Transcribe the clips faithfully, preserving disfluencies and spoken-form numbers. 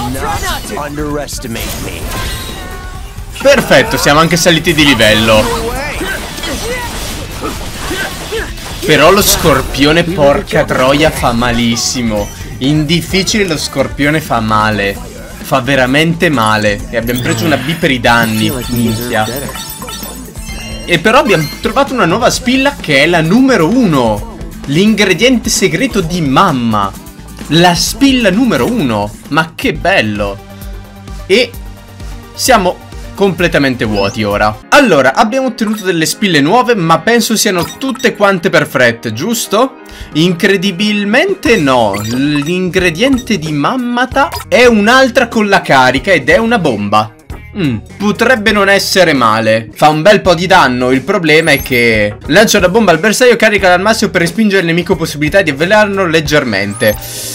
Perfetto, siamo anche saliti di livello. Però lo scorpione, porca troia, fa malissimo. In difficile lo scorpione fa male. Fa veramente male. E abbiamo preso una B per i danni. Minchia. E però abbiamo trovato una nuova spilla che è la numero uno. L'ingrediente segreto di mamma. La spilla numero uno. Ma che bello. E siamo completamente vuoti ora. Allora, abbiamo ottenuto delle spille nuove, ma penso siano tutte quante perfette, giusto? Incredibilmente no. L'ingrediente di mammata è un'altra con la carica ed è una bomba. Mm, potrebbe non essere male. Fa un bel po' di danno. Il problema è che lancia una bomba al bersaglio, carica al massimo per respingere il nemico, possibilità di avvelenarlo leggermente.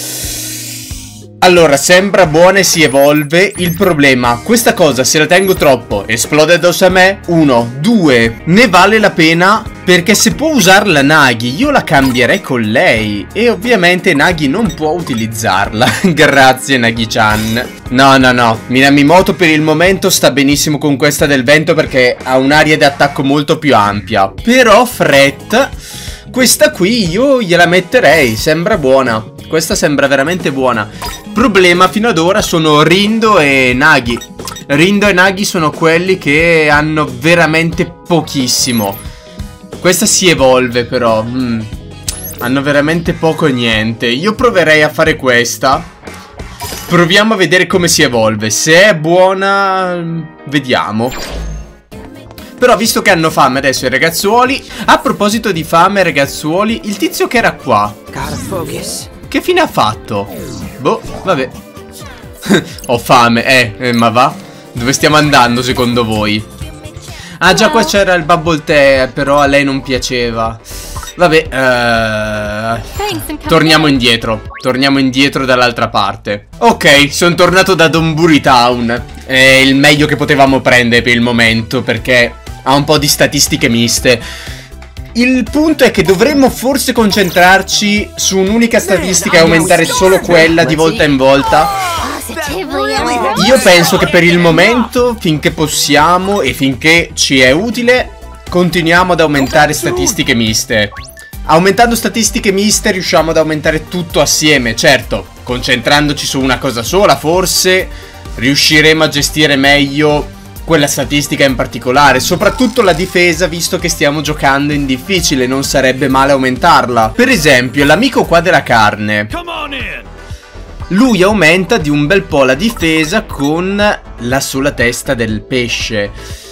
Allora, sembra buona e si evolve. Il problema, questa cosa se la tengo troppo esplode addosso a me. Uno, due, ne vale la pena, perché se può usarla Nagi io la cambierei con lei. E ovviamente Nagi non può utilizzarla. Grazie Nagi-chan. No no no, Minamimoto per il momento sta benissimo con questa del vento, perché ha un'area di attacco molto più ampia. Però Fret, questa qui io gliela metterei, sembra buona. Questa sembra veramente buona. Problema fino ad ora sono Rindo e Nagi. Rindo e Nagi sono quelli che hanno veramente pochissimo. Questa si evolve però. mm. Hanno veramente poco e niente. Io proverei a fare questa. Proviamo a vedere come si evolve. Se è buona, vediamo. Però visto che hanno fame adesso i ragazzuoli. A proposito di fame ragazzuoli, il tizio che era qua, che fine ha fatto? Boh, vabbè. Ho fame, eh, eh, ma va? Dove stiamo andando secondo voi? Ah già, qua c'era il bubble tea, però a lei non piaceva. Vabbè, uh, torniamo indietro. Torniamo indietro dall'altra parte. Ok, sono tornato da Donburi Town. È il meglio che potevamo prendere per il momento, perché ha un po' di statistiche miste. Il punto è che dovremmo forse concentrarci su un'unica statistica e aumentare solo quella di volta in volta. Io penso che per il momento, finché possiamo e finché ci è utile, continuiamo ad aumentare statistiche miste. Aumentando statistiche miste riusciamo ad aumentare tutto assieme. Certo, concentrandoci su una cosa sola forse riusciremo a gestire meglio quella statistica in particolare, soprattutto la difesa, visto che stiamo giocando in difficile, non sarebbe male aumentarla. Per esempio, l'amico qua della carne, lui aumenta di un bel po' la difesa con la sola testa del pesce.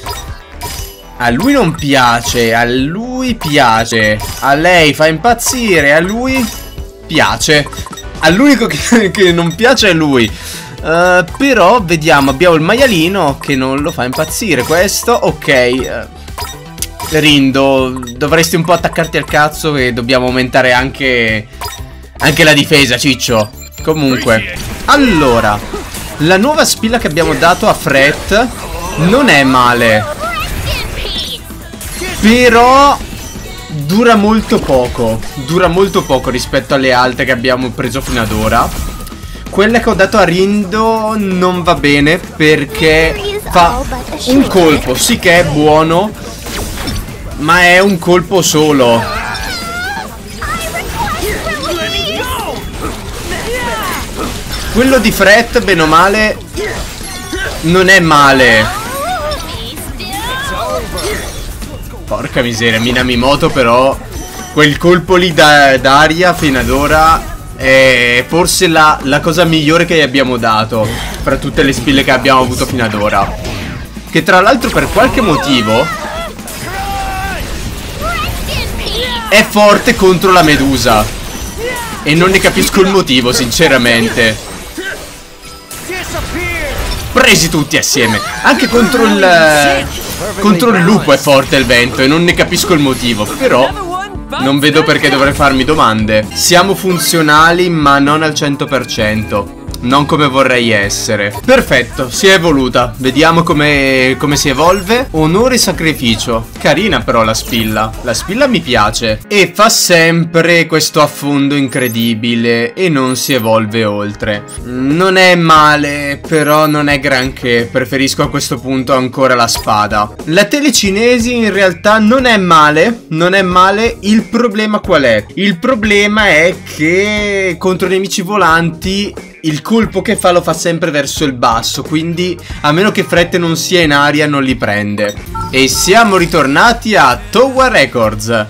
A lui non piace, a lui piace, a lei fa impazzire, a lui piace. All'unico che, che non piace è lui. Uh, però vediamo, abbiamo il maialino che non lo fa impazzire questo. Ok, uh, Rindo, dovresti un po' attaccarti al cazzo, e dobbiamo aumentare anche Anche la difesa, ciccio. Comunque, allora, la nuova spilla che abbiamo dato a Fret non è male, però dura molto poco. Dura molto poco rispetto alle altre che abbiamo preso fino ad ora. Quella che ho dato a Rindo non va bene, perché fa un colpo, sì che è buono, ma è un colpo solo. Quello di Fret, bene o male, non è male. Porca miseria, Minamimoto però, quel colpo lì d'aria fino ad ora è forse la, la cosa migliore che gli abbiamo dato fra tutte le spille che abbiamo avuto fino ad ora. Che tra l'altro per qualche motivo è forte contro la medusa, e non ne capisco il motivo sinceramente. Presi tutti assieme. Anche contro il Contro il lupo è forte il vento, e non ne capisco il motivo, però non vedo perché dovrei farmi domande. Siamo funzionali ma non al cento per cento. non come vorrei essere. Perfetto, si è evoluta. Vediamo come, come si evolve. Onore e sacrificio. Carina però la spilla. La spilla mi piace. E fa sempre questo affondo incredibile e non si evolve oltre. Non è male, però non è granché. Preferisco a questo punto ancora la spada. La telecinesi in realtà non è male. Non è male. Il problema qual è? Il problema è che contro i nemici volanti il colpo che fa lo fa sempre verso il basso, quindi a meno che Frette non sia in aria non li prende. E siamo ritornati a Tower Records.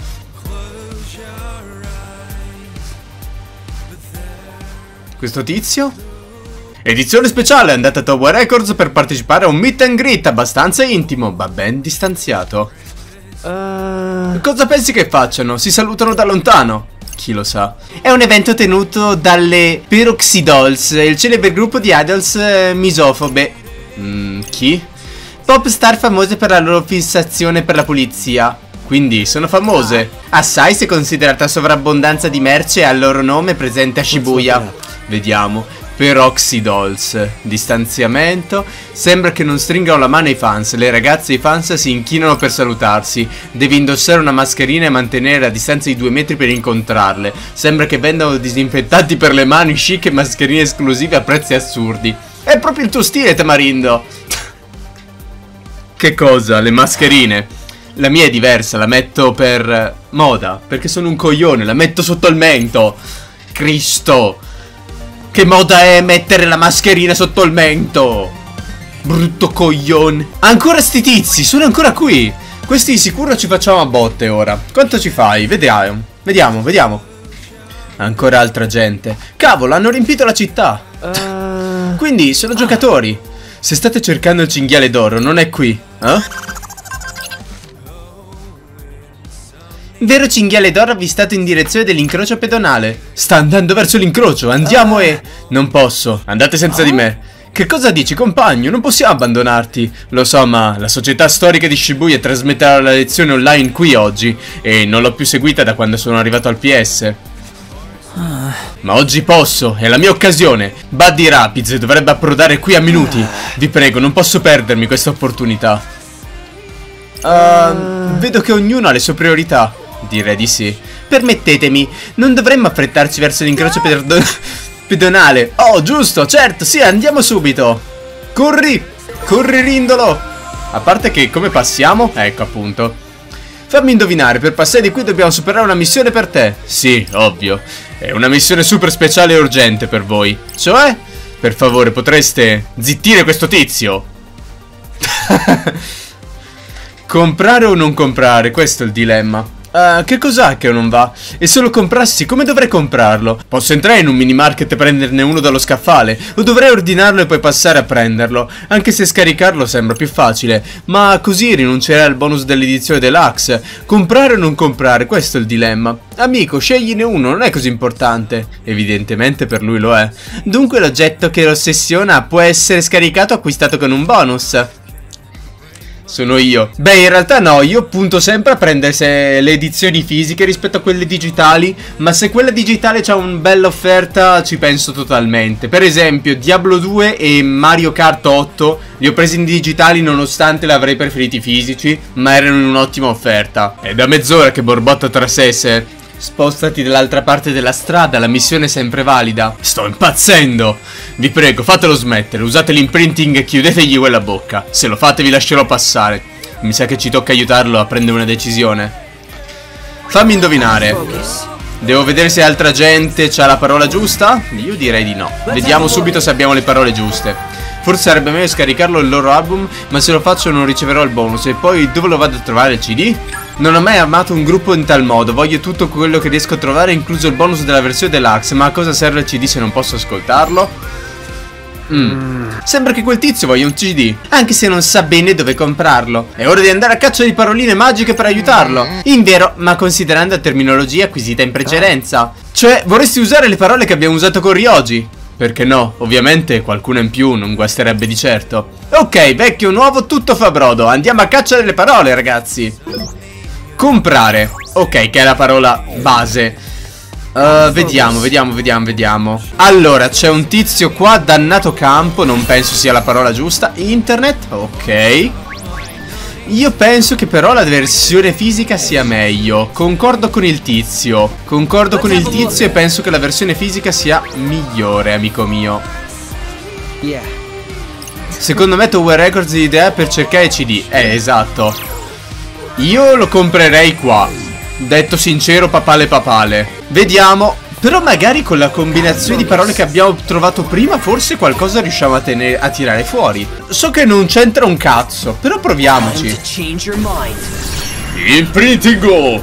Questo tizio? Edizione speciale, è andata a Tower Records per partecipare a un meet and greet abbastanza intimo, ma ben distanziato. Uh... Cosa pensi che facciano? Si salutano da lontano. Chi lo sa. È un evento tenuto dalle Peroxidolls, il celebre gruppo di idols eh, misofobe. Mm, chi? Pop star famose per la loro fissazione per la pulizia. Quindi sono famose. Assai se considerata sovrabbondanza di merce al loro nome presente a Shibuya. Vediamo. Peroxidolls. Distanziamento. Sembra che non stringano la mano ai fans. Le ragazze e i fans si inchinano per salutarsi. Devi indossare una mascherina e mantenere la distanza di due metri per incontrarle. Sembra che vendano disinfettanti per le mani, chic e mascherine esclusive a prezzi assurdi. È proprio il tuo stile, Tamarindo. Che cosa? Le mascherine? La mia è diversa, la metto per moda. Perché sono un coglione, la metto sotto il mento. Cristo. Che moda è mettere la mascherina sotto il mento? Brutto coglione. Ancora sti tizi, sono ancora qui. Questi di sicuro ci facciamo a botte ora. Quanto ci fai? Vediamo, vediamo, vediamo. Ancora altra gente. Cavolo, hanno riempito la città. uh... Quindi sono giocatori. Se state cercando il cinghiale d'oro, non è qui, eh? Vero cinghiale d'oro avvistato in direzione dell'incrocio pedonale. Sta andando verso l'incrocio, andiamo e... Non posso, andate senza di me. Che cosa dici, compagno? Non possiamo abbandonarti. Lo so, ma la società storica di Shibuya trasmetterà la lezione online qui oggi e non l'ho più seguita da quando sono arrivato al P S. Ma oggi posso, è la mia occasione. Buddy Rapids dovrebbe approdare qui a minuti. Vi prego, non posso perdermi questa opportunità. Uh, vedo che ognuno ha le sue priorità. Direi di sì. Permettetemi, non dovremmo affrettarci verso l'incrocio pedonale. Oh, giusto, certo, sì, andiamo subito. Corri, corri rindolo. A parte che come passiamo? Ecco appunto. Fammi indovinare, per passare di qui dobbiamo superare una missione per te. Sì, ovvio. È una missione super speciale e urgente per voi. Cioè? Per favore, potreste zittire questo tizio? Comprare o non comprare? Questo è il dilemma. Uh, che cos'ha che non va? E se lo comprassi, come dovrei comprarlo? Posso entrare in un mini market e prenderne uno dallo scaffale? O dovrei ordinarlo e poi passare a prenderlo? Anche se scaricarlo sembra più facile. Ma così rinuncerei al bonus dell'edizione deluxe. Comprare o non comprare? Questo è il dilemma. Amico, scegliene uno, non è così importante. Evidentemente per lui lo è. Dunque l'oggetto che lo ossessiona può essere scaricato o acquistato con un bonus. Sono io. Beh, in realtà no, io punto sempre a prendere le edizioni fisiche rispetto a quelle digitali. Ma se quella digitale c'ha una bella offerta ci penso totalmente. Per esempio Diablo due e Mario Kart otto li ho presi in digitali nonostante l'avrei preferiti fisici, ma erano in un'ottima offerta. È da mezz'ora che borbotta tra sé se... Spostati dall'altra parte della strada, la missione è sempre valida. Sto impazzendo. Vi prego, fatelo smettere. Usate l'imprinting e chiudetegli quella bocca. Se lo fate vi lascerò passare. Mi sa che ci tocca aiutarlo a prendere una decisione. Fammi indovinare. Devo vedere se altra gente c'ha la parola giusta? Io direi di no. Vediamo subito se abbiamo le parole giuste. Forse sarebbe meglio scaricarlo il loro album, ma se lo faccio non riceverò il bonus. E poi dove lo vado a trovare il C D? Non ho mai amato un gruppo in tal modo. Voglio tutto quello che riesco a trovare, incluso il bonus della versione deluxe. Ma a cosa serve il C D se non posso ascoltarlo? Mm. Sembra che quel tizio voglia un C D, anche se non sa bene dove comprarlo. È ora di andare a caccia di paroline magiche per aiutarlo. Invero, ma considerando la terminologia acquisita in precedenza. Cioè, vorresti usare le parole che abbiamo usato con Ryoji? Perché no, ovviamente qualcuno in più non guasterebbe di certo. Ok, vecchio nuovo, tutto fa brodo. Andiamo a caccia delle parole, ragazzi. Comprare. Ok, che è la parola base. Uh, vediamo, vediamo, vediamo, vediamo. Allora, c'è un tizio qua, dannato campo. Non penso sia la parola giusta. Internet, ok. Io penso che però la versione fisica sia meglio. Concordo con il tizio. Concordo con il tizio e penso che la versione fisica sia migliore, amico mio. Secondo me Tower Records è l'idea per cercare C D. Eh, esatto. Io lo comprerei qua. Detto sincero, papale papale. Vediamo. Però magari con la combinazione di parole che abbiamo trovato prima forse qualcosa riusciamo a, tenere, a tirare fuori. So che non c'entra un cazzo, però proviamoci. Il printing.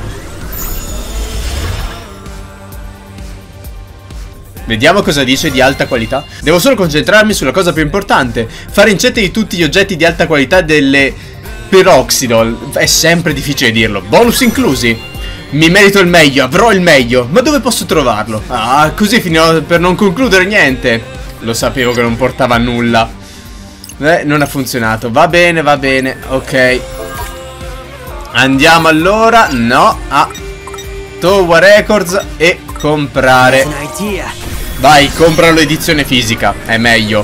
Vediamo cosa dice di alta qualità. Devo solo concentrarmi sulla cosa più importante: fare incette di tutti gli oggetti di alta qualità delle Peroxidol. È sempre difficile dirlo. Bonus inclusi. Mi merito il meglio, avrò il meglio. Ma dove posso trovarlo? Ah, così finirò per non concludere niente. Lo sapevo che non portava a nulla. Eh, non ha funzionato. Va bene, va bene, ok. Andiamo allora. No, a Tower Records e comprare. Vai, compralo edizione fisica, è meglio.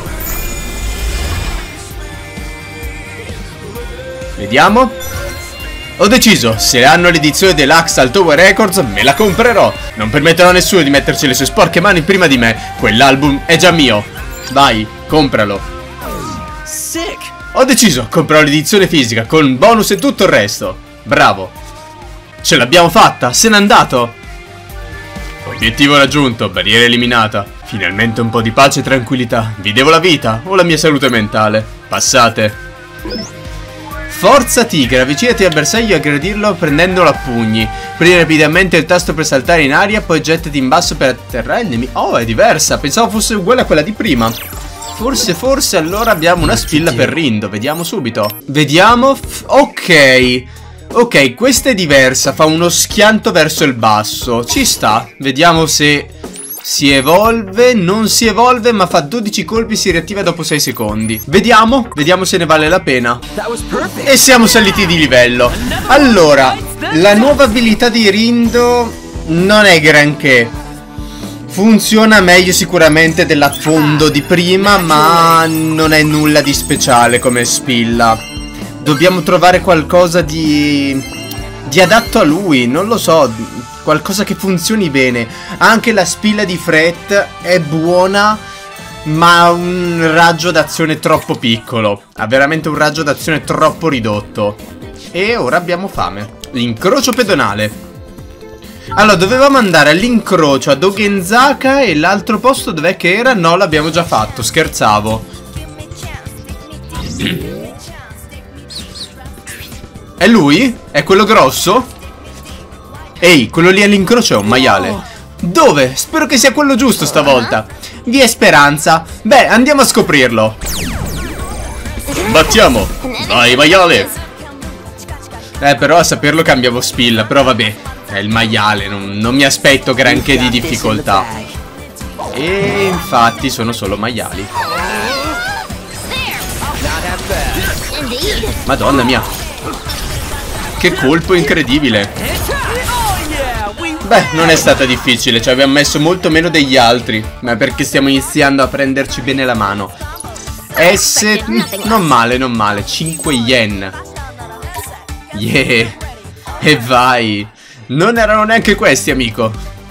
Vediamo. Ho deciso, se hanno l'edizione deluxe al Tower Records me la comprerò. Non permetterò a nessuno di metterci le sue sporche mani prima di me. Quell'album è già mio. Vai, compralo. Sick. Ho deciso, comprerò l'edizione fisica con bonus e tutto il resto. Bravo. Ce l'abbiamo fatta, se n'è andato. Obiettivo raggiunto, barriera eliminata. Finalmente un po' di pace e tranquillità. Vi devo la vita o la mia salute mentale. Passate. Forza tigre, avvicinati al bersaglio e aggredirlo prendendolo a pugni. Premi rapidamente il tasto per saltare in aria, poi gettati in basso per atterrare il nemico. Oh, è diversa, pensavo fosse uguale a quella di prima. Forse, forse allora abbiamo una spilla per Rindo, vediamo subito. Vediamo, ok. Ok, questa è diversa, fa uno schianto verso il basso. Ci sta, vediamo se si evolve. Non si evolve ma fa dodici colpi e si riattiva dopo sei secondi. Vediamo, vediamo se ne vale la pena. E siamo saliti di livello. Allora, la nuova abilità di Rindo non è granché. Funziona meglio sicuramente dell'affondo di prima, ma non è nulla di speciale come spilla. Dobbiamo trovare qualcosa di... di adatto a lui, non lo so. Qualcosa che funzioni bene. Anche la spilla di Fret è buona, ma ha un raggio d'azione troppo piccolo. Ha veramente un raggio d'azione troppo ridotto. E ora abbiamo fame. L'incrocio pedonale. Allora, dovevamo andare all'incrocio a Dogenzaka. E l'altro posto dov'è che era? No, l'abbiamo già fatto, scherzavo. È lui? È quello grosso? Ehi, quello lì all'incrocio è un maiale. Dove? Spero che sia quello giusto stavolta. Vi è speranza. Beh, andiamo a scoprirlo. Battiamo. Vai, maiale. Eh, però a saperlo cambiavo spilla. Però vabbè, è il maiale, non, non mi aspetto granché di difficoltà. E infatti sono solo maiali. Madonna mia, che colpo incredibile. Beh, non è stata difficile, ci abbiamo messo molto meno degli altri, ma perché stiamo iniziando a prenderci bene la mano. S, non male, non male, cinque yen. Yeah. E vai. Non erano neanche questi, amico.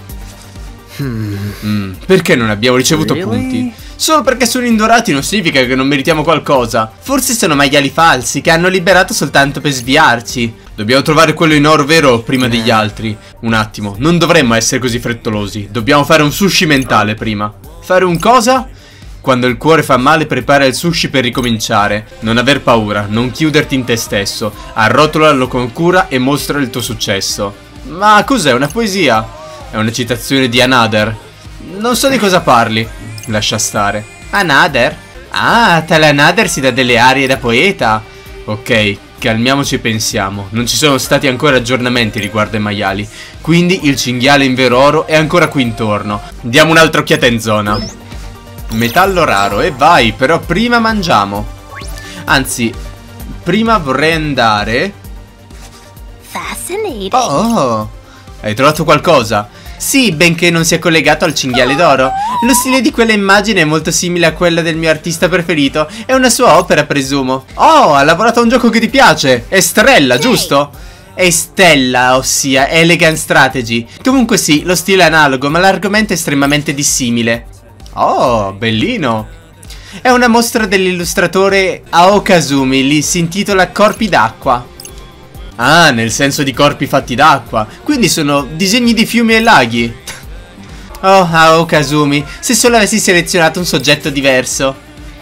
mm, Perché non abbiamo ricevuto punti? Solo perché sono indorati non significa che non meritiamo qualcosa. Forse sono maiali falsi che hanno liberato soltanto per sviarci. Dobbiamo trovare quello in oro vero prima degli altri. Un attimo, non dovremmo essere così frettolosi. Dobbiamo fare un sushi mentale prima. Fare un cosa? Quando il cuore fa male prepara il sushi per ricominciare. Non aver paura, non chiuderti in te stesso. Arrotolalo con cura e mostra il tuo successo. Ma cos'è, una poesia? È una citazione di Another. Non so di cosa parli. Lascia stare. Another? Ah, tale Another si dà delle arie da poeta. Ok, calmiamoci e pensiamo. Non ci sono stati ancora aggiornamenti riguardo ai maiali, quindi il cinghiale in vero oro è ancora qui intorno. Diamo un'altra occhiata in zona. Metallo raro, e vai, però prima mangiamo. Anzi, prima vorrei andare... Oh, hai trovato qualcosa? Sì, benché non sia collegato al cinghiale d'oro. Lo stile di quella immagine è molto simile a quella del mio artista preferito. È una sua opera, presumo. Oh, ha lavorato a un gioco che ti piace. Estrella, giusto? Estella, ossia Elegant Strategy. Comunque sì, lo stile è analogo, ma l'argomento è estremamente dissimile. Oh, bellino. È una mostra dell'illustratore Aokazumi, lì si intitola Corpi d'acqua. Ah, nel senso di corpi fatti d'acqua. Quindi sono disegni di fiumi e laghi. Oh, Aokazumi, se solo avessi selezionato un soggetto diverso.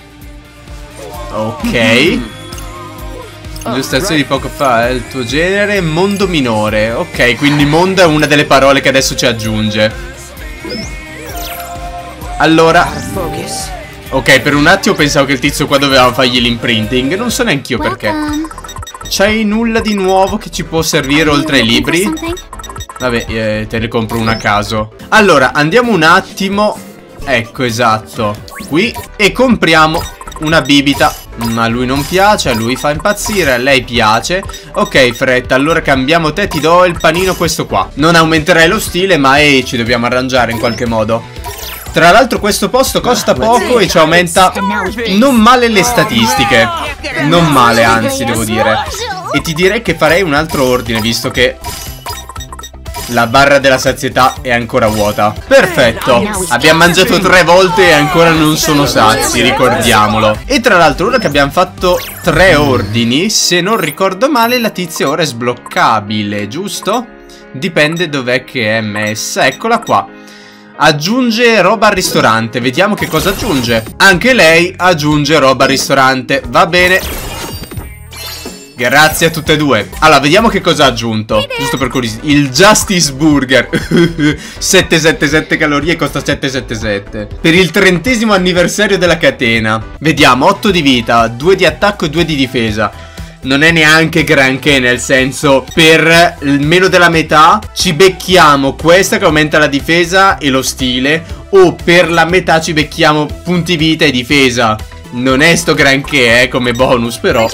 Ok. Illustrazione di poco fa, è il tuo genere, mondo minore. Ok, quindi mondo è una delle parole che adesso ci aggiunge. Allora, ok, per un attimo pensavo che il tizio qua doveva fargli l'imprinting. Non so neanch'io perché. C'hai nulla di nuovo che ci può servire oltre ai libri? Vabbè, eh, te ne compro una a caso. Allora, andiamo un attimo. Ecco, esatto. Qui. E compriamo una bibita. Ma a lui non piace, a lui fa impazzire, a lei piace. Ok, fretta, allora cambiamo te, ti do il panino questo qua. Non aumenterai lo stile, ma ehi, ci dobbiamo arrangiare in qualche modo. Tra l'altro questo posto costa poco e ci aumenta non male le statistiche. Non male, anzi, devo dire. E ti direi che farei un altro ordine, visto che la barra della sazietà è ancora vuota. Perfetto. Abbiamo mangiato tre volte e ancora non sono sazi, ricordiamolo. E tra l'altro, ora che abbiamo fatto tre ordini, se non ricordo male, la tizia ora è sbloccabile, giusto? Dipende dov'è che è messa. Eccola qua. Aggiunge roba al ristorante. Vediamo che cosa aggiunge. Anche lei aggiunge roba al ristorante. Va bene. Grazie a tutte e due. Allora, vediamo che cosa ha aggiunto. Giusto per curiosità. Il Justice Burger. settecentosettantasette calorie e costa settecentosettantasette. Per il trentesimo anniversario della catena. Vediamo, otto di vita, due di attacco e due di difesa. Non è neanche granché, nel senso, per meno della metà ci becchiamo questa che aumenta la difesa e lo stile, o per la metà ci becchiamo punti vita e difesa. Non è sto granché, eh, come bonus, però.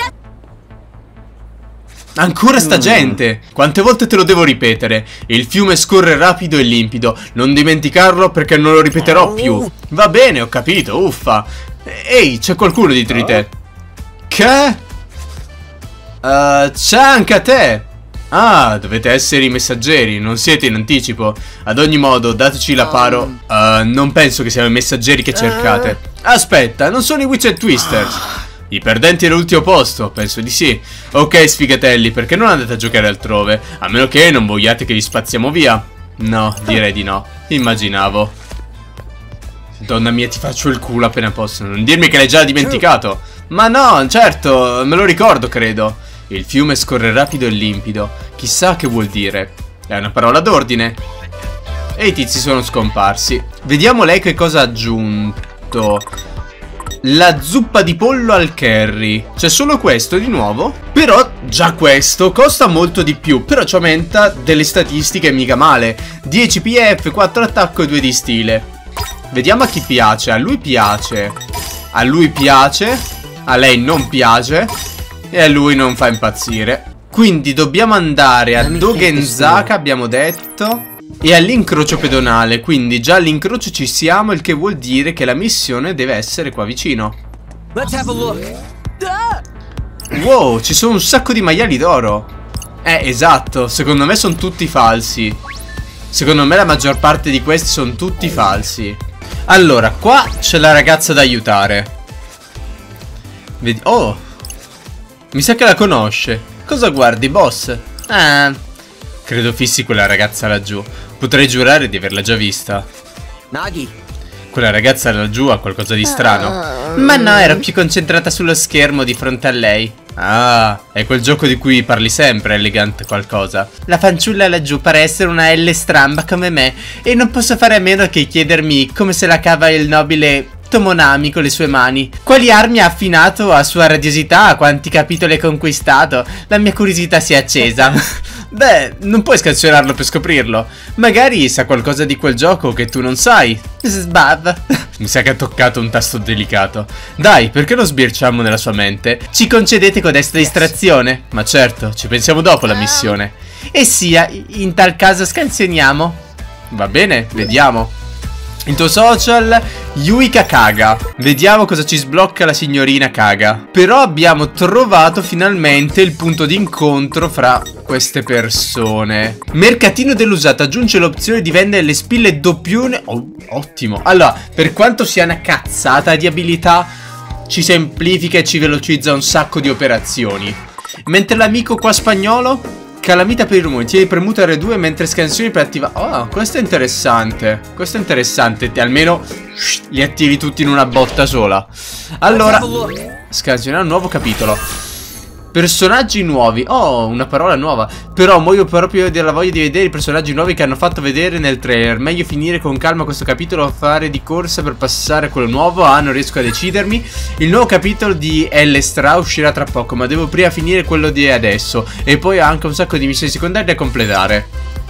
Ancora sta gente! Quante volte te lo devo ripetere? Il fiume scorre rapido e limpido. Non dimenticarlo perché non lo ripeterò più. Va bene, ho capito, uffa. Ehi, c'è qualcuno dietro di te. Che? Uh, c'è anche a te. Ah, dovete essere i messaggeri, non siete in anticipo. Ad ogni modo, dateci la paro. uh, Non penso che siano i messaggeri che cercate. Aspetta, non sono i Witch and Twisters? I perdenti all'ultimo posto, penso di sì. Ok, sfigatelli, perché non andate a giocare altrove? A meno che non vogliate che li spazziamo via. No, direi di no. Immaginavo. Donna mia, ti faccio il culo appena posso. Non dirmi che l'hai già dimenticato. Ma no, certo, me lo ricordo, credo. Il fiume scorre rapido e limpido. Chissà che vuol dire. È una parola d'ordine. E i tizi sono scomparsi. Vediamo lei che cosa ha aggiunto. La zuppa di pollo al curry. C'è solo questo di nuovo. Però già questo costa molto di più. Però ci aumenta delle statistiche mica male. dieci P F, quattro attacco e due di stile. Vediamo a chi piace. A lui piace. A lui piace. A lei non piace. E a lui non fa impazzire. Quindi dobbiamo andare a Dogenzaka, abbiamo detto, e all'incrocio pedonale. Quindi già all'incrocio ci siamo, il che vuol dire che la missione deve essere qua vicino. Wow, ci sono un sacco di maiali d'oro. Eh, esatto, secondo me sono tutti falsi. Secondo me la maggior parte di questi sono tutti falsi. Allora, qua c'è la ragazza da aiutare. Vedi. Oh, mi sa che la conosce. Cosa guardi, boss? Ah, credo fissi quella ragazza laggiù. Potrei giurare di averla già vista. Nagi. Quella ragazza laggiù ha qualcosa di strano. Ma no, ero più concentrata sullo schermo di fronte a lei. Ah, è quel gioco di cui parli sempre, Elegant qualcosa. La fanciulla laggiù pare essere una L stramba come me, e non posso fare a meno che chiedermi come se la cava il nobile Tomonami con le sue mani. Quali armi ha affinato a sua radiosità? Quanti capitoli ha conquistato? La mia curiosità si è accesa. Beh, non puoi scansionarlo per scoprirlo. Magari sa qualcosa di quel gioco che tu non sai. Sbav. Mi sa che ha toccato un tasto delicato. Dai, perché non sbirciamo nella sua mente? Ci concedete codesta distrazione? Ma certo, ci pensiamo dopo la missione. E sia, in tal caso scansioniamo. Va bene, vediamo. Il tuo social, Yuika Kaga. Vediamo cosa ci sblocca la signorina Kaga. Però abbiamo trovato finalmente il punto di incontro fra queste persone. Mercatino dell'usato, aggiunge l'opzione di vendere le spille doppione. Oh, ottimo. Allora, per quanto sia una cazzata di abilità, ci semplifica e ci velocizza un sacco di operazioni. Mentre l'amico qua spagnolo, calamita per i rumori, tieni premuto R due mentre scansioni per attivare. Oh, questo è interessante. Questo è interessante. Almeno li attivi tutti in una botta sola. Allora, scansionare un nuovo capitolo. Personaggi nuovi. Oh, una parola nuova. Però muoio proprio della voglia di vedere i personaggi nuovi che hanno fatto vedere nel trailer. Meglio finire con calma questo capitolo o fare di corsa per passare a quello nuovo. Ah, non riesco a decidermi. Il nuovo capitolo di Elestra uscirà tra poco, ma devo prima finire quello di adesso. E poi ho anche un sacco di missioni secondarie da completare.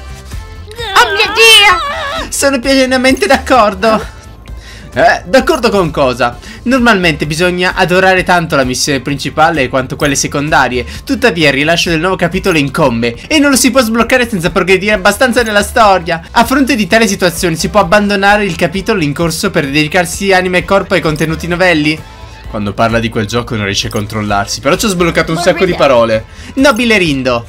Oh mio Dio! Sono pienamente d'accordo. Eh, d'accordo con cosa? Normalmente bisogna adorare tanto la missione principale quanto quelle secondarie. Tuttavia il rilascio del nuovo capitolo incombe e non lo si può sbloccare senza progredire abbastanza nella storia. A fronte di tale situazione si può abbandonare il capitolo in corso per dedicarsi anima e corpo ai contenuti novelli? Quando parla di quel gioco non riesce a controllarsi. Però ci ho sbloccato un sacco di parole. Nobile Rindo.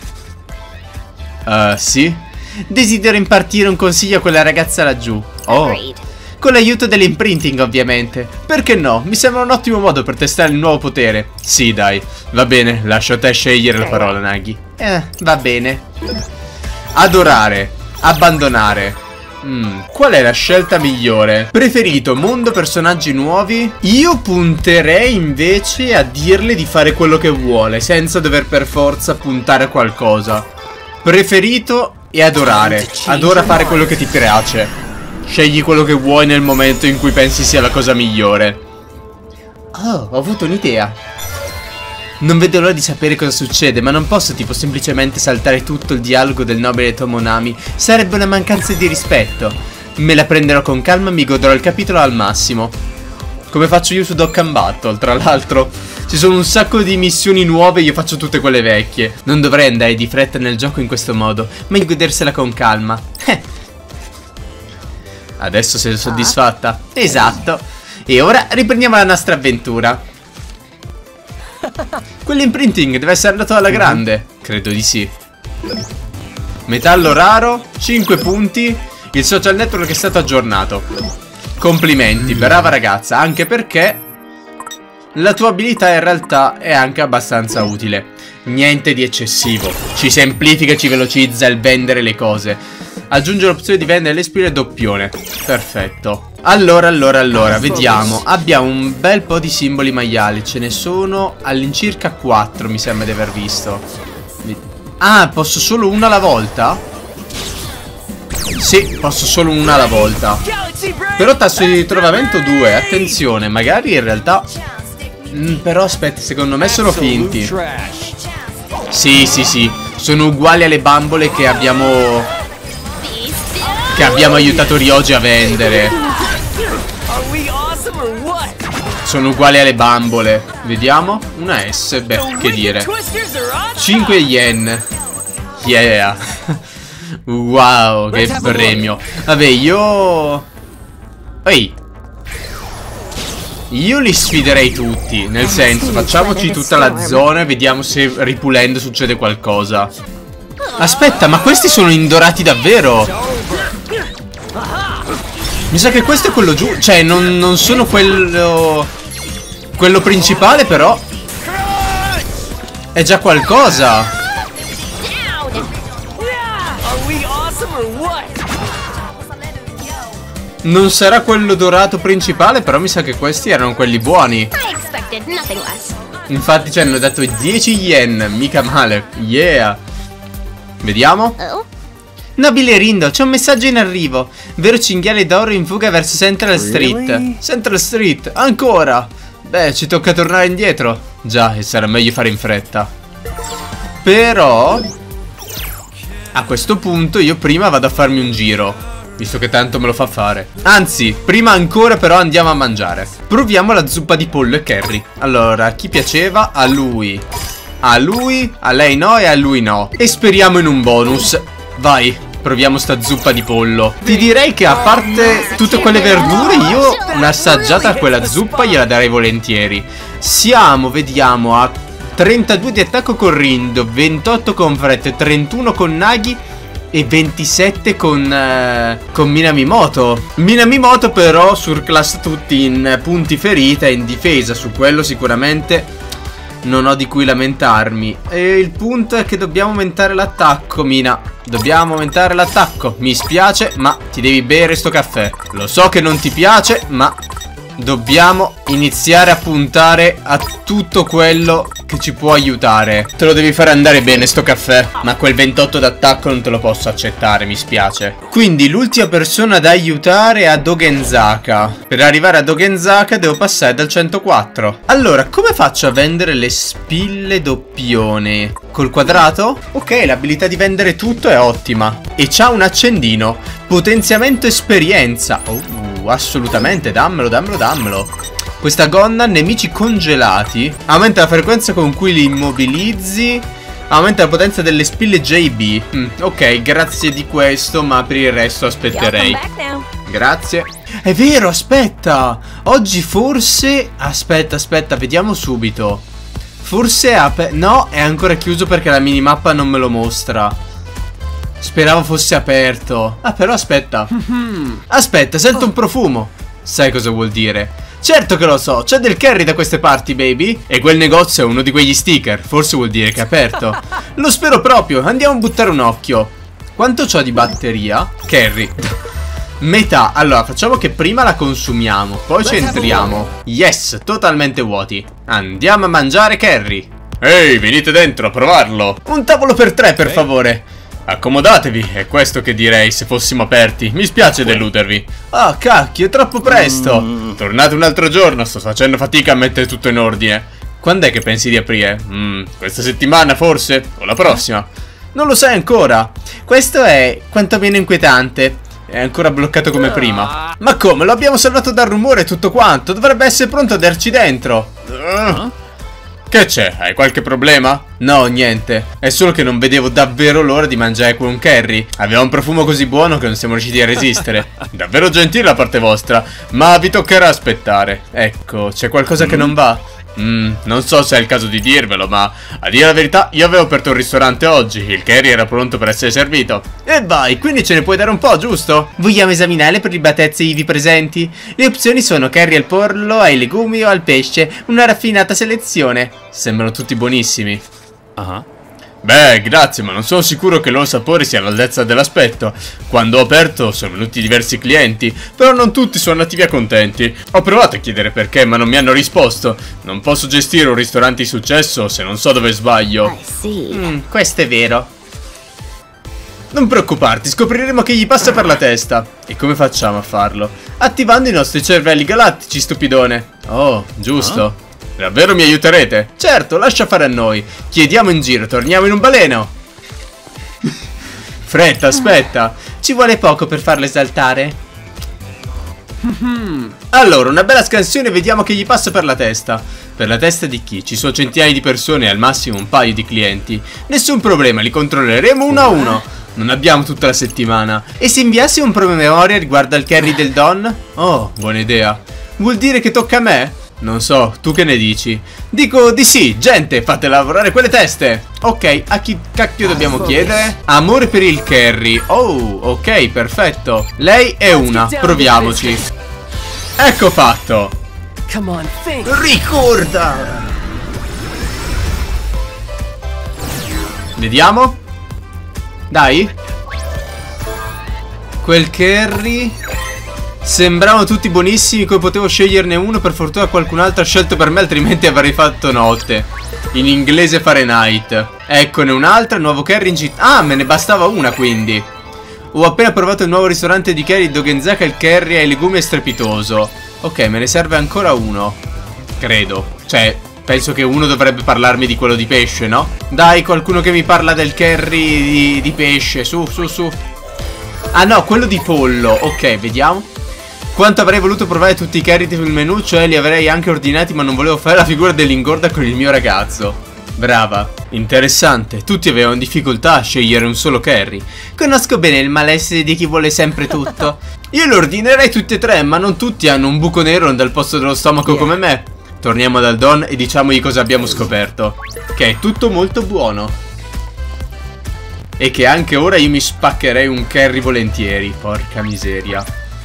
Uh, sì? Desidero impartire un consiglio a quella ragazza laggiù. Oh, con l'aiuto dell'imprinting ovviamente. Perché no? Mi sembra un ottimo modo per testare il nuovo potere. Sì dai, va bene, lascio a te scegliere la parola, Nagi. Eh, va bene. Adorare. Abbandonare. Mm, qual è la scelta migliore? Preferito mondo personaggi nuovi? Io punterei invece a dirle di fare quello che vuole, senza dover per forza puntare a qualcosa. Preferito e adorare. Adora fare quello che ti piace. Scegli quello che vuoi nel momento in cui pensi sia la cosa migliore. Oh, ho avuto un'idea. Non vedo l'ora di sapere cosa succede, ma non posso tipo semplicemente saltare tutto il dialogo del nobile Tomonami. Sarebbe una mancanza di rispetto. Me la prenderò con calma e mi godrò il capitolo al massimo. Come faccio io su Dokkan Battle, tra l'altro. Ci sono un sacco di missioni nuove e io faccio tutte quelle vecchie. Non dovrei andare di fretta nel gioco in questo modo, ma godersela con calma. Adesso sei soddisfatta? Esatto. E ora riprendiamo la nostra avventura. Quell'imprinting deve essere andato alla grande. Credo di sì. Metallo raro, cinque punti. Il social network è stato aggiornato. Complimenti, brava ragazza. Anche perché la tua abilità in realtà è anche abbastanza utile. Niente di eccessivo. Ci semplifica e ci velocizza il vendere le cose. Aggiunge l'opzione di vendere le spille doppione. Perfetto. Allora, allora, allora, vediamo. Abbiamo un bel po' di simboli maiali. Ce ne sono all'incirca quattro, mi sembra di aver visto. Ah, posso solo una alla volta? Sì, posso solo una alla volta. Però tasso di ritrovamento due. Attenzione, magari in realtà... Mm, però aspetta, secondo me sono finti. Sì, sì, sì. Sono uguali alle bambole che abbiamo... Che abbiamo aiutato Ryoji a vendere. Sono uguali alle bambole. Vediamo. Una S, beh, che dire. cinque yen. Yeah. Wow, che premio. Vabbè, io... Ehi. Io li sfiderei tutti. Nel senso, facciamoci tutta la zona e vediamo se ripulendo succede qualcosa. Aspetta, ma questi sono indorati davvero? Mi sa che questo è quello giù. Cioè, non, non sono quello... Quello principale, però è già qualcosa. Non sarà quello dorato principale, però mi sa che questi erano quelli buoni. Infatti ci hanno dato dieci yen. Mica male. Yeah. Vediamo. Nobile Rindo, c'è un messaggio in arrivo. Vero cinghiale d'oro in fuga verso Central Street. Really? Central Street, ancora. Beh, ci tocca tornare indietro. Già, e sarà meglio fare in fretta. Però a questo punto io prima vado a farmi un giro, visto che tanto me lo fa fare. Anzi, prima ancora però andiamo a mangiare. Proviamo la zuppa di pollo e curry. Allora, a chi piaceva? A lui. A lui, a lei no e a lui no. E speriamo in un bonus. Vai. proviamo sta zuppa di pollo. Ti direi che a parte tutte quelle verdure, io un'assaggiata a quella zuppa gliela darei volentieri. Siamo, vediamo, a trentadue di attacco con Rindo, ventotto con Fret, trentuno con Nagi e ventisette con, uh, con Minamimoto. Minamimoto però surclass tutti in punti ferita e in difesa. Su quello sicuramente non ho di cui lamentarmi. E il punto è che dobbiamo aumentare l'attacco, Mina. Dobbiamo aumentare l'attacco. Mi spiace, ma ti devi bere sto caffè. Lo so che non ti piace, ma dobbiamo iniziare a puntare a tutto quello che ci può aiutare. Te lo devi fare andare bene sto caffè, ma quel ventotto d'attacco non te lo posso accettare, mi spiace. Quindi l'ultima persona da aiutare è a Dogenzaka. Per arrivare a Dogenzaka devo passare dal centoquattro. Allora, come faccio a vendere le spille doppione? Col quadrato? Ok, l'abilità di vendere tutto è ottima. E c'ha un accendino. Potenziamento esperienza. Oh, assolutamente, dammelo, dammelo, dammelo. Questa gonna, nemici congelati. Aumenta la frequenza con cui li immobilizzi. Aumenta la potenza delle spille J B. mm, Ok, grazie di questo, ma per il resto aspetterei. Grazie. È vero, aspetta. Oggi forse... Aspetta, aspetta, vediamo subito. Forse è aperto. No, è ancora chiuso perché la minimappa non me lo mostra. Speravo fosse aperto. Ah, però aspetta. Aspetta, sento un profumo. Sai cosa vuol dire? Certo che lo so, c'è del curry da queste parti, baby. E quel negozio è uno di quegli sticker. Forse vuol dire che è aperto. Lo spero proprio, andiamo a buttare un occhio. Quanto c'ho di batteria? Curry. Metà. Allora, facciamo che prima la consumiamo, poi ci entriamo. Yes, totalmente vuoti. Andiamo a mangiare curry. Ehi, venite dentro a provarlo. Un tavolo per tre, per favore. Accomodatevi, è questo che direi se fossimo aperti. Mi spiace deludervi. Ah, oh, cacchio, è troppo presto. mm. Tornate un altro giorno, sto facendo fatica a mettere tutto in ordine. Quando è che pensi di aprire? Mm, questa settimana forse? O la prossima? Non lo sai ancora. Questo è quantomeno inquietante. È ancora bloccato come prima. Ma come? Lo abbiamo salvato dal rumore e tutto quanto. Dovrebbe essere pronto a darci dentro. uh. Che c'è? Hai qualche problema? No, niente. È solo che non vedevo davvero l'ora di mangiare quel curry. Aveva un profumo così buono che non siamo riusciti a resistere. Davvero gentile da parte vostra, ma vi toccherà aspettare. Ecco, c'è qualcosa mm. che non va? Mm, non so se è il caso di dirvelo, ma a dire la verità io avevo aperto un ristorante oggi. Il curry era pronto per essere servito. E vai, quindi ce ne puoi dare un po', giusto? Vogliamo esaminare le prelibatezze ivi presenti? Le opzioni sono curry al pollo, ai legumi o al pesce. Una raffinata selezione. Sembrano tutti buonissimi. uh-huh. Beh, grazie, ma non sono sicuro che il loro sapore sia all'altezza dell'aspetto. Quando ho aperto sono venuti diversi clienti, però non tutti sono andati via contenti. Ho provato a chiedere perché, ma non mi hanno risposto. Non posso gestire un ristorante di successo se non so dove sbaglio. Mm, questo è vero. Non preoccuparti, scopriremo che gli passa per la testa. E come facciamo a farlo? Attivando i nostri cervelli galattici, stupidone. Oh, giusto. uh-huh. Davvero mi aiuterete? Certo, lascia fare a noi. Chiediamo in giro, torniamo in un baleno. Fretta, aspetta. Ci vuole poco per farlo esaltare. Allora, una bella scansione, vediamo che gli passa per la testa. Per la testa di chi? Ci sono centinaia di persone e al massimo un paio di clienti. Nessun problema, li controlleremo uno a uno. Non abbiamo tutta la settimana. E se inviassi un promemoria riguardo al curry del Don? Oh, buona idea. Vuol dire che tocca a me? Non so, tu che ne dici? Dico di sì, gente, fate lavorare quelle teste. Ok, a chi cacchio dobbiamo chiedere? Amore per il curry. Oh, ok, perfetto. Lei è una, proviamoci. Ecco fatto. Ricorda. Vediamo. Dai. Quel curry... Sembravano tutti buonissimi, come potevo sceglierne uno. Per fortuna qualcun altro ha scelto per me, altrimenti avrei fatto notte. In inglese Fahrenheit. Eccone un'altra, nuovo curry in città. Ah, me ne bastava una quindi. Ho appena provato il nuovo ristorante di curry di Dogenzaka. Il curry ai legumi è strepitoso. Ok, me ne serve ancora uno. Credo. Cioè, penso che uno dovrebbe parlarmi di quello di pesce, no? Dai, qualcuno che mi parla del curry di, di pesce. Su, su, su. Ah no, quello di pollo. Ok, vediamo. Quanto avrei voluto provare tutti i curry sul menù, cioè li avrei anche ordinati, ma non volevo fare la figura dell'ingorda con il mio ragazzo. Brava, interessante. Tutti avevano difficoltà a scegliere un solo carry. Conosco bene il malessere di chi vuole sempre tutto. Io lo ordinerei tutti e tre, ma non tutti hanno un buco nero dal posto dello stomaco come me. Torniamo dal Don e diciamogli cosa abbiamo scoperto. Che è tutto molto buono. E che anche ora io mi spaccherei un carry volentieri. Porca miseria.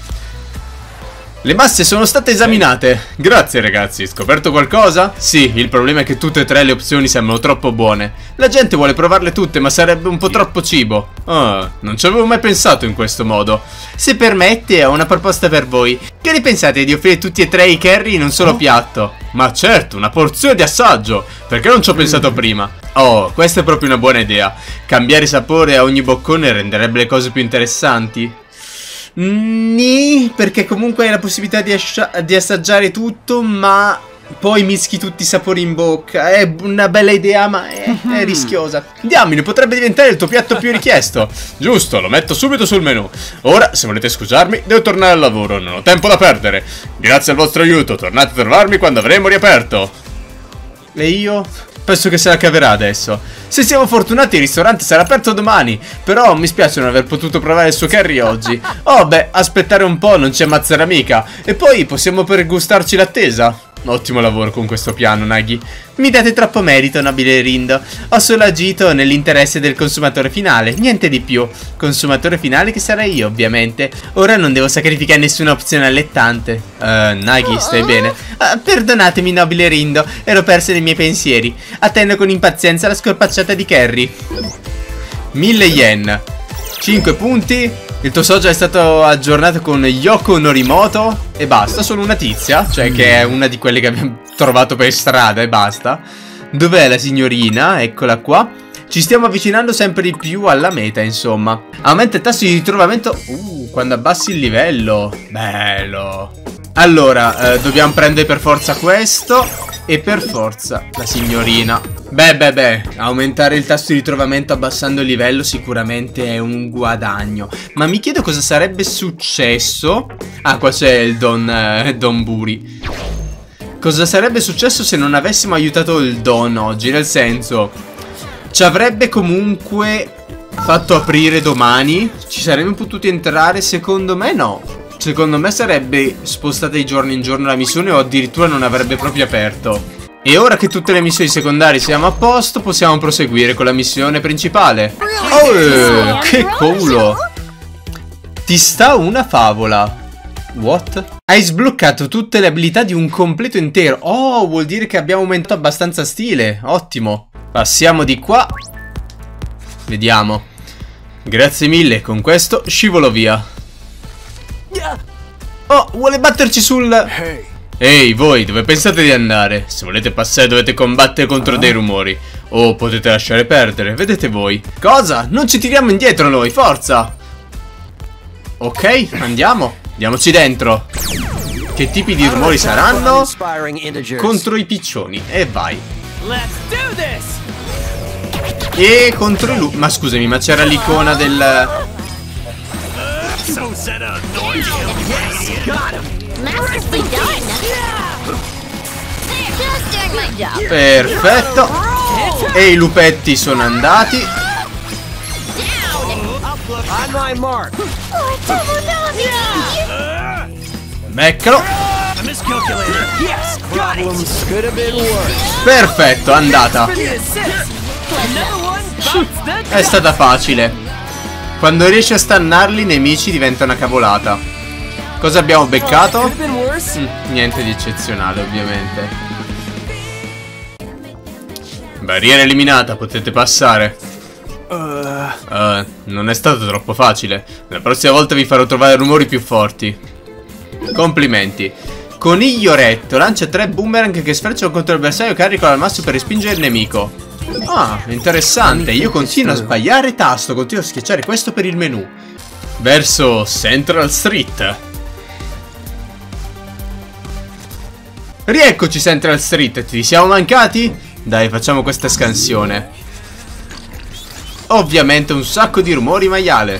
Le masse sono state esaminate. Grazie ragazzi, scoperto qualcosa? Sì, il problema è che tutte e tre le opzioni sembrano troppo buone. La gente vuole provarle tutte, ma sarebbe un po' troppo cibo. Ah, non ci avevo mai pensato in questo modo. Se permette, ho una proposta per voi. Che ne pensate di offrire tutti e tre i curry in un solo oh. piatto? Ma certo, una porzione di assaggio. Perché non ci ho pensato mm. prima? Oh, questa è proprio una buona idea. Cambiare sapore a ogni boccone renderebbe le cose più interessanti. Nì, perché comunque hai la possibilità di, di assaggiare tutto, ma poi mischi tutti i sapori in bocca. È una bella idea, ma è, è rischiosa. Diamine, potrebbe diventare il tuo piatto più richiesto. Giusto, lo metto subito sul menù. Ora, se volete scusarmi, devo tornare al lavoro, non ho tempo da perdere. Grazie al vostro aiuto, tornate a trovarmi quando avremo riaperto. E io? Penso che se la caverà adesso. Se siamo fortunati il ristorante sarà aperto domani. Però mi spiace non aver potuto provare il suo curry oggi. Oh beh, aspettare un po' non ci ammazzerà mica. E poi possiamo pergustarci l'attesa. Ottimo lavoro con questo piano, Nagi. Mi date troppo merito, nobile Rindo. Ho solo agito nell'interesse del consumatore finale, niente di più. Consumatore finale che sarei io, ovviamente. Ora non devo sacrificare nessuna opzione allettante. Uh, Nagi, stai bene? Uh, perdonatemi, nobile Rindo, ero perso nei miei pensieri. Attendo con impazienza la scorpacciata di curry. Mille yen. cinque punti. Il tuo soja è stato aggiornato con Yoko Norimoto. E basta, solo una tizia. Cioè che è una di quelle che abbiamo trovato per strada e basta. Dov'è la signorina? Eccola qua. Ci stiamo avvicinando sempre di più alla meta, insomma. Aumenta il tasso di ritrovamento. Uh, quando abbassi il livello. Bello. Allora, eh, dobbiamo prendere per forza questo. E per forza la signorina. Beh, beh, beh, aumentare il tasso di ritrovamento abbassando il livello sicuramente è un guadagno. Ma mi chiedo cosa sarebbe successo. Ah, qua c'è il Don, eh, Don Buri. Cosa sarebbe successo se non avessimo aiutato il Don oggi? Nel senso, ci avrebbe comunque fatto aprire domani? Ci saremmo potuti entrare? Secondo me no. Secondo me sarebbe spostata di giorno in giorno la missione o addirittura non avrebbe proprio aperto. E ora che tutte le missioni secondarie siamo a posto, possiamo proseguire con la missione principale. Oh, che culo! Ti sta una favola. What? Hai sbloccato tutte le abilità di un completo intero. Oh, vuol dire che abbiamo aumentato abbastanza stile. Ottimo. Passiamo di qua. Vediamo. Grazie mille, con questo scivolo via. Oh, vuole batterci sul... Ehi, voi, dove pensate di andare? Se volete passare dovete combattere contro dei rumori. O potete lasciare perdere, vedete voi. Cosa? Non ci tiriamo indietro noi, forza! Ok, andiamo. Andiamoci dentro. Che tipi di rumori saranno? Contro i piccioni. E vai. E contro i lupi. Ma scusami, ma c'era l'icona del... Perfetto. E i lupetti sono andati. Beccalo. Perfetto, andata. È stata facile. Quando riesci a stannarli, i nemici diventa una cavolata. Cosa abbiamo beccato? Mm, niente di eccezionale, ovviamente. Barriera eliminata, potete passare. Uh, non è stato troppo facile. La prossima volta vi farò trovare rumori più forti. Complimenti. Coniglio retto, lancia tre boomerang che sfrecciano contro l'avversario e carico al massimo per respingere il nemico. Ah, interessante. Io continuo a sbagliare tasto, continuo a schiacciare questo per il menu. Verso Central Street. Rieccoci Central Street, ti siamo mancati? Dai, facciamo questa scansione. Ovviamente un sacco di rumori, maiale.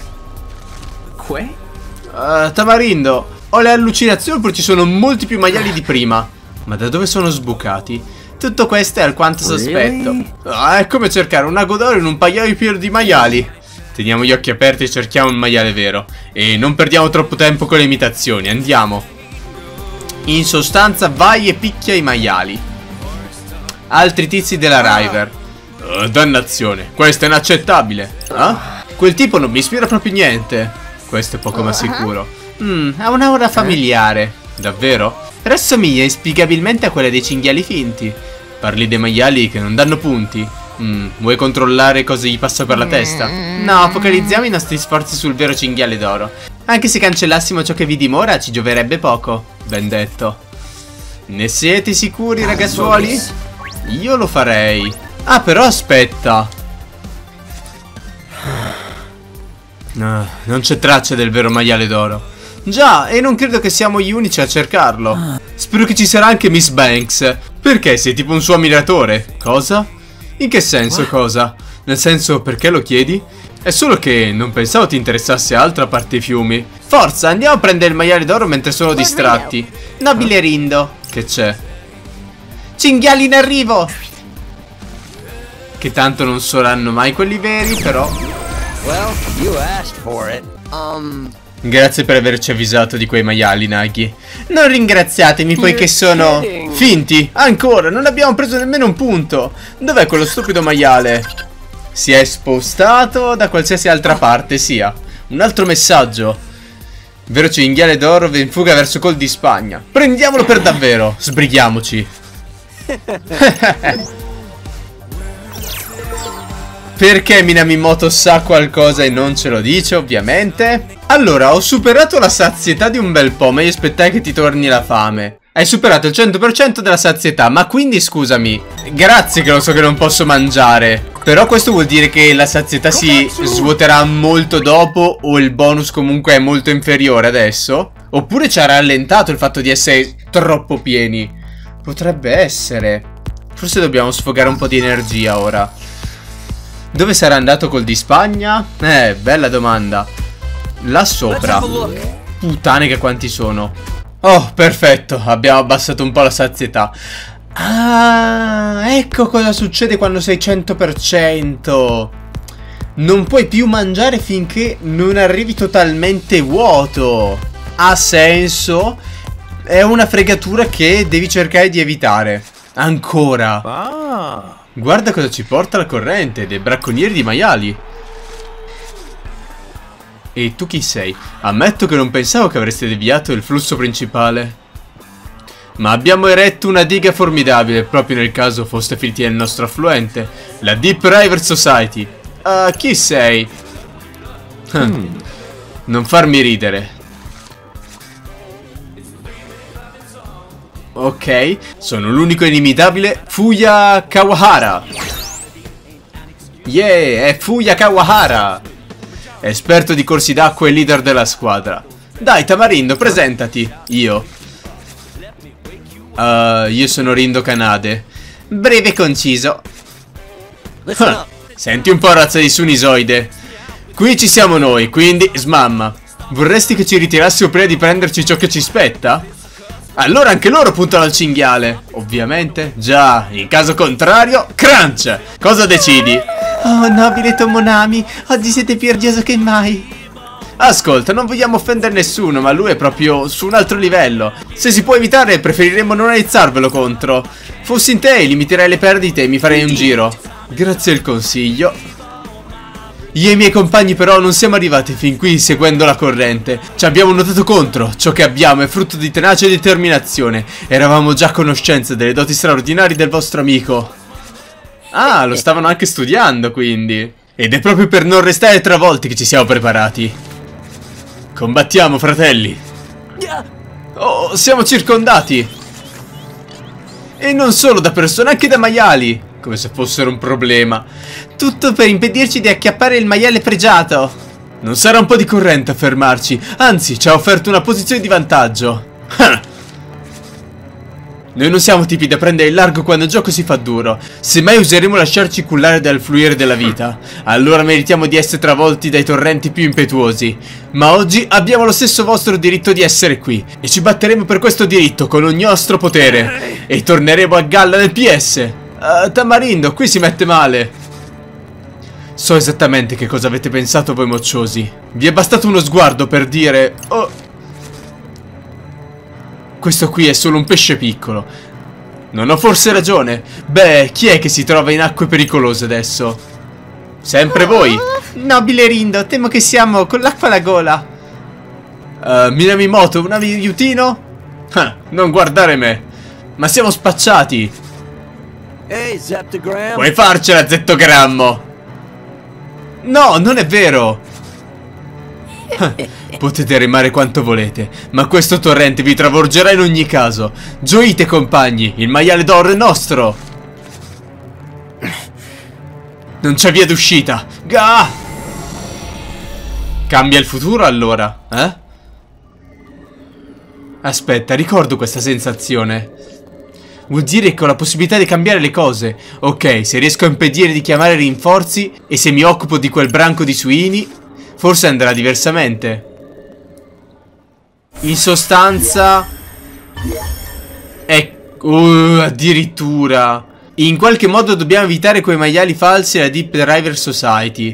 Uh, Tamarindo, ho le allucinazioni perché ci sono molti più maiali di prima. Ma da dove sono sbucati? Tutto questo è alquanto sospetto. Ah, è come cercare un ago d'oro in un paio pieno di maiali. Teniamo gli occhi aperti e cerchiamo un maiale vero. E non perdiamo troppo tempo con le imitazioni, andiamo. In sostanza vai e picchia i maiali. Altri tizi della River. Oh, dannazione, questo è inaccettabile. Ah? Quel tipo non mi ispira proprio niente. Questo è poco ma sicuro. Mm, ha un'aura familiare. Davvero? Rassomiglia inspiegabilmente a quella dei cinghiali finti. Parli dei maiali che non danno punti. Mm, vuoi controllare cosa gli passa per la testa? No, focalizziamo i nostri sforzi sul vero cinghiale d'oro. Anche se cancellassimo ciò che vi dimora, ci gioverebbe poco. Ben detto. Ne siete sicuri, ragazzuoli? Io lo farei. Ah, però aspetta. No, non c'è traccia del vero maiale d'oro. Già, e non credo che siamo gli unici a cercarlo. Spero che ci sarà anche Miss Banks. Perché sei tipo un suo ammiratore? Cosa? In che senso cosa? Nel senso, perché lo chiedi? È solo che non pensavo ti interessasse altro a parte i fiumi. Forza, andiamo a prendere il maiale d'oro mentre sono distratti. Nobile Rindo. Che c'è? Cinghiali in arrivo! Che tanto non saranno mai quelli veri, però. Well, you asked for it. Um... Grazie per averci avvisato di quei maiali, Nagi. Non ringraziatemi poiché sono finti. Ancora, non abbiamo preso nemmeno un punto. Dov'è quello stupido maiale? Si è spostato da qualsiasi altra parte sia. Un altro messaggio. Vero cinghiale d'oro va in fuga verso Col di Spagna. Prendiamolo per davvero. Sbrighiamoci. Perché Minamimoto sa qualcosa e non ce lo dice, ovviamente? Allora, ho superato la sazietà di un bel po', ma io aspettai che ti torni la fame. Hai superato il cento per cento della sazietà, ma quindi scusami. Grazie che lo so che non posso mangiare. Però questo vuol dire che la sazietà si svuoterà molto dopo o il bonus comunque è molto inferiore adesso? Oppure ci ha rallentato il fatto di essere troppo pieni? Potrebbe essere. Forse dobbiamo sfogare un po' di energia ora. Dove sarà andato Col di Spagna? Eh, bella domanda. Là sopra. Puttane che quanti sono. Oh, perfetto. Abbiamo abbassato un po' la sazietà. Ah, ecco cosa succede quando sei cento per cento. Non puoi più mangiare finché non arrivi totalmente vuoto. Ha senso. È una fregatura che devi cercare di evitare. Ancora. Ah. Guarda cosa ci porta la corrente, dei bracconieri di maiali. E tu chi sei? Ammetto che non pensavo che avreste deviato il flusso principale. Ma abbiamo eretto una diga formidabile, proprio nel caso foste finiti nel nostro affluente, la Deep River Society. Uh, chi sei? Hmm. Non farmi ridere. Ok, sono l'unico inimitabile Fuya Kawahara. Yeah, è Fuya Kawahara. Esperto di corsi d'acqua e leader della squadra. Dai Tamarindo, presentati. Io uh, Io sono Rindo Kanade. Breve e conciso. Huh. Senti un po', razza di sunisoide. Qui ci siamo noi, quindi smamma. Vorresti che ci ritirassimo prima di prenderci ciò che ci spetta? Allora anche loro puntano al cinghiale. Ovviamente. Già, in caso contrario, crunch. Cosa decidi? Oh, nobile Tomonami, oggi siete più ardioso che mai. Ascolta, non vogliamo offendere nessuno, ma lui è proprio su un altro livello. Se si può evitare, preferiremmo non aizzarvelo contro. Fossi in te, limiterei le perdite e mi farei un giro. Grazie al consiglio. Io e i miei compagni però non siamo arrivati fin qui seguendo la corrente. Ci abbiamo notato contro. Ciò che abbiamo è frutto di tenacia e determinazione. Eravamo già a conoscenza delle doti straordinarie del vostro amico. Ah, lo stavano anche studiando quindi. Ed è proprio per non restare travolti che ci siamo preparati. Combattiamo, fratelli. Oh, siamo circondati. E non solo da persone, anche da maiali. Come se fossero un problema. Tutto per impedirci di acchiappare il maiale pregiato. Non sarà un po' di corrente a fermarci. Anzi, ci ha offerto una posizione di vantaggio. Noi non siamo tipi da prendere il largo quando il gioco si fa duro. Semmai useremo lasciarci cullare dal fluire della vita. Allora meritiamo di essere travolti dai torrenti più impetuosi. Ma oggi abbiamo lo stesso vostro diritto di essere qui. E ci batteremo per questo diritto con ogni nostro potere. E torneremo a galla nel P S. uh, Tamarindo, qui si mette male. So esattamente che cosa avete pensato voi mocciosi. Vi è bastato uno sguardo per dire: oh, questo qui è solo un pesce piccolo. Non ho forse ragione? Beh, chi è che si trova in acque pericolose adesso? Sempre voi? Nobile Rindo, temo che siamo con l'acqua alla gola. uh, Minamimoto, un aiutino? Ah, non guardare me. Ma siamo spacciati. Hey, Zeptogram. Puoi farcela, Zettogrammo. No, non è vero. Potete remare quanto volete, ma questo torrente vi travolgerà in ogni caso. Gioite, compagni, il maiale d'oro è nostro. Non c'è via d'uscita. Gah! Cambia il futuro allora, eh? Aspetta, ricordo questa sensazione. Vuol dire che ho la possibilità di cambiare le cose. Ok, se riesco a impedire di chiamare rinforzi e se mi occupo di quel branco di suini, forse andrà diversamente. In sostanza è... Uh, addirittura in qualche modo dobbiamo evitare quei maiali falsi e la Deep Driver Society.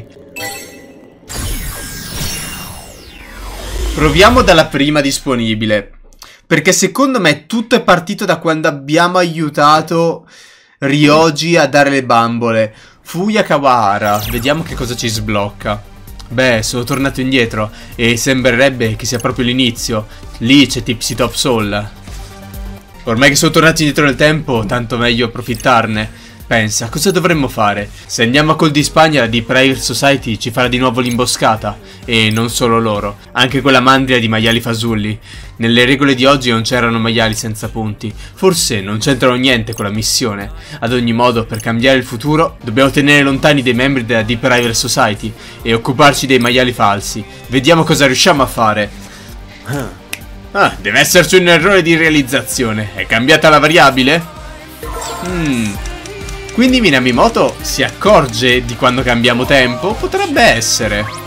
Proviamo dalla prima disponibile, perché secondo me tutto è partito da quando abbiamo aiutato Ryoji a dare le bambole. Fuya Kawahara. Vediamo che cosa ci sblocca. Beh, sono tornato indietro e sembrerebbe che sia proprio l'inizio. Lì c'è Tipsy Top Soul. Ormai che sono tornati indietro nel tempo, tanto meglio approfittarne. Pensa, cosa dovremmo fare? Se andiamo a Col di Spagna, la Deep Driver Society ci farà di nuovo l'imboscata. E non solo loro, anche quella mandria di maiali fasulli. Nelle regole di oggi non c'erano maiali senza punti. Forse non c'entrano niente con la missione. Ad ogni modo, per cambiare il futuro, dobbiamo tenere lontani dei membri della Deep Driver Society e occuparci dei maiali falsi. Vediamo cosa riusciamo a fare. Ah, deve esserci un errore di realizzazione. È cambiata la variabile? Hmm... Quindi Minamimoto si accorge di quando cambiamo tempo? Potrebbe essere.